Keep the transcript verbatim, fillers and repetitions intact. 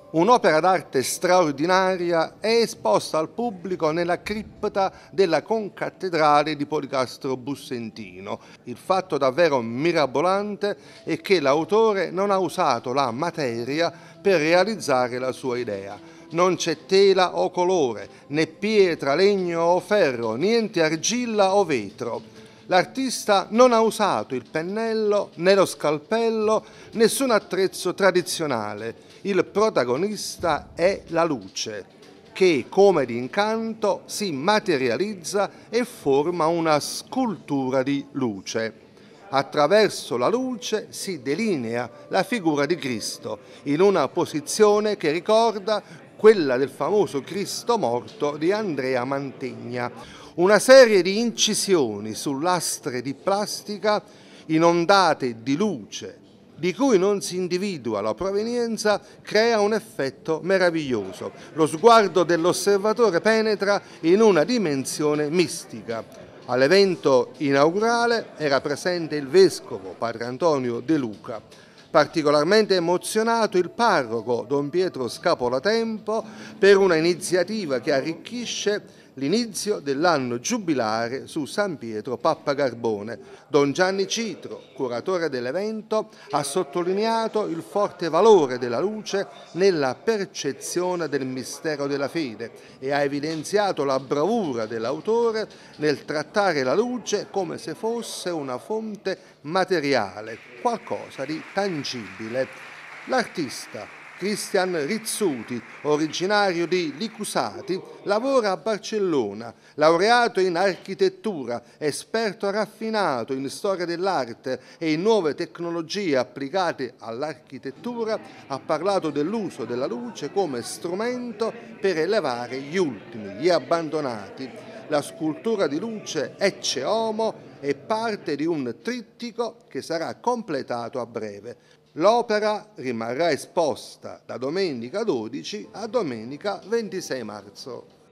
Un'opera d'arte straordinaria è esposta al pubblico nella cripta della concattedrale di Policastro Bussentino. Il fatto davvero mirabolante è che l'autore non ha usato la materia per realizzare la sua idea. Non c'è tela o colore, né pietra, legno o ferro, niente argilla o vetro. L'artista non ha usato il pennello, né lo scalpello, nessun attrezzo tradizionale. Il protagonista è la luce, che come d'incanto si materializza e forma una scultura di luce. Attraverso la luce si delinea la figura di Cristo in una posizione che ricorda quella del famoso Cristo morto di Andrea Mantegna. Una serie di incisioni su lastre di plastica inondate di luce, di cui non si individua la provenienza, crea un effetto meraviglioso. Lo sguardo dell'osservatore penetra in una dimensione mistica. All'evento inaugurale era presente il vescovo Padre Antonio De Luca. Particolarmente emozionato il parroco Don Pietro Scapolatempo per una iniziativa che arricchisce l'inizio dell'anno giubilare su San Pietro Pappagarbone. Don Gianni Citro, curatore dell'evento, ha sottolineato il forte valore della luce nella percezione del mistero della fede e ha evidenziato la bravura dell'autore nel trattare la luce come se fosse una fonte materiale, qualcosa di tangibile. L'artista Cristian Rizzuti, originario di Licusati, lavora a Barcellona, laureato in architettura, esperto raffinato in storia dell'arte e in nuove tecnologie applicate all'architettura, ha parlato dell'uso della luce come strumento per elevare gli ultimi, gli abbandonati. La scultura di luce Ecce Homo è parte di un trittico che sarà completato a breve. L'opera rimarrà esposta da domenica dodici a domenica ventisei marzo.